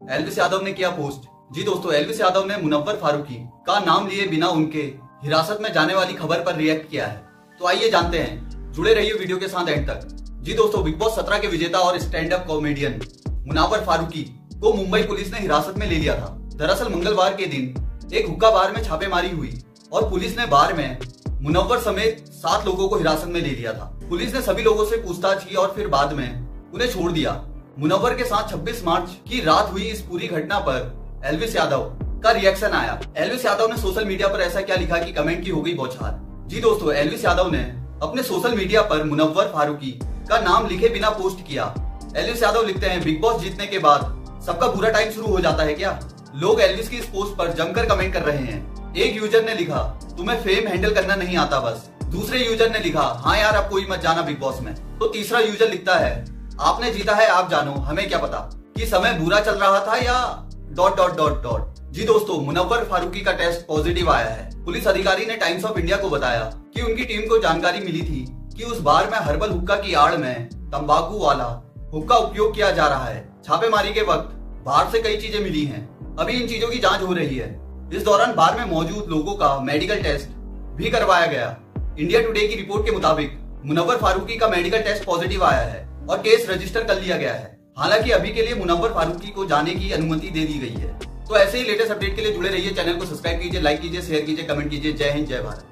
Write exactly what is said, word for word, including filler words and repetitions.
Elvis Yadav ने किया post. जी दोस्तों, एल्विस यादव ने मुनव्वर फारूकी का नाम लिए बिना उनके हिरासत में जाने वाली खबर पर रिएक्ट किया है। तो आइए जानते हैं, जुड़े रहिए वीडियो के साथ एंड तक। जी दोस्तों, बिग बॉस सत्रह के विजेता और stand up comedian Munawar Faruqui को मुंबई पुलिस ने हिरासत में ले लिया था। दरअसल मंगलवार के दिन एक हुक्का बार में छापेमारी हुई और पुलिस ने बार में मुनव्वर समेत सात लोगों को हिरासत में ले लिया था। पुलिस ने सभी लोगों से पूछताछ की और फिर बाद में उन्हें छोड़ दिया। मुनव्वर के साथ छब्बीस मार्च की रात हुई इस पूरी घटना पर एल्विस यादव का रिएक्शन आया। एल्विस यादव ने सोशल मीडिया पर ऐसा क्या लिखा कि कमेंट की हो गई बौछार। जी दोस्तों, एल्विस यादव ने अपने सोशल मीडिया पर मुनव्वर फारूकी का नाम लिखे बिना पोस्ट किया। एल्विस यादव लिखते हैं, बिग बॉस जीतने के बाद सबका बुरा टाइम शुरू हो जाता है क्या? लोग एल्विस की इस पोस्ट पर जमकर कमेंट कर रहे हैं। एक यूजर ने लिखा, तुम्हें फेम हैंडल करना नहीं आता बस। दूसरे यूजर ने लिखा, हाँ यार अब कोई मत जाना बिग बॉस में। तो तीसरा यूजर लिखता है, आपने जीता है आप जानो, हमें क्या पता कि समय बुरा चल रहा था या डॉट डॉट डॉट डॉट। जी दोस्तों, मुनव्वर फारूकी का टेस्ट पॉजिटिव आया है। पुलिस अधिकारी ने टाइम्स ऑफ इंडिया को बताया कि उनकी टीम को जानकारी मिली थी कि उस बार में हर्बल हुक्का की आड़ में तंबाकू वाला हुक्का उपयोग किया जा रहा है। छापेमारी के वक्त बाहर से कई चीजें मिली हैं। अभी इन चीजों की जांच हो रही है। इस दौरान बार में मौजूद लोगों का मेडिकल टेस्ट भी करवाया गया। इंडिया टुडे की रिपोर्ट के मुताबिक मुनव्वर फारूकी का मेडिकल टेस्ट पॉजिटिव आया है और केस रजिस्टर कर लिया गया है। हालांकि अभी के लिए मुनव्वर फारूकी को जाने की अनुमति दे दी गई है। तो ऐसे ही लेटेस्ट अपडेट के लिए जुड़े रहिए। चैनल को सब्सक्राइब कीजिए, लाइक कीजिए, शेयर कीजिए, कमेंट कीजिए। जय हिंद, जय भारत।